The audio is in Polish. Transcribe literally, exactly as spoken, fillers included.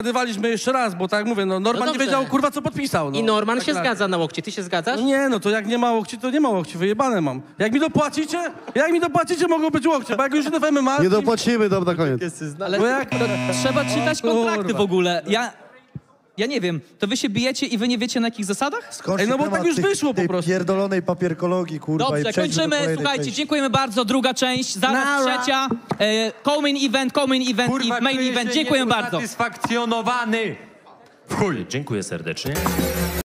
Dywaliśmy jeszcze raz, bo tak mówię, no Norman No nie wiedział, kurwa, co podpisał. No. I Norman tak się raz. zgadza na łokcie. Ty się zgadzasz? No nie, no to jak nie ma łokci, to nie ma łokci, wyjebane mam. Jak mi dopłacicie, jak mi dopłacicie, mogą być łokcie, bo jak już idę w M M A... Nie dopłacimy, dobra, koniec. Ale Bo jak... to trzeba czytać kontrakty Kurwa. w ogóle. Ja, ja nie wiem, to wy się bijecie i wy nie wiecie na jakich zasadach? Ej, no bo tak już wyszło po prostu. pierdolonej papierkologii, kurwa. i Dobrze, przejdźmy do kończymy. kolejnej Słuchajcie, części. dziękujemy bardzo. Druga część, zaraz Nara. trzecia. E, co-main event, co-main event Kurwa, i main czuję event. się Dziękuję bardzo. nieusatysfakcjonowany. W chuj. Dziękuję serdecznie.